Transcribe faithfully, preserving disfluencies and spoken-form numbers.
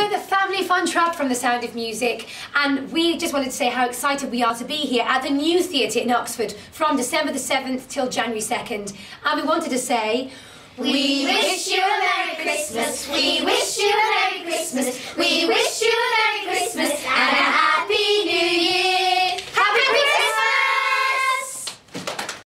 we're the family fun Trapp from The Sound of Music, and we just wanted to say how excited we are to be here at the new theatre in Oxford from December the seventh till January second. And we wanted to say, we wish you a Merry Christmas, we wish you a Merry Christmas, we wish you a Merry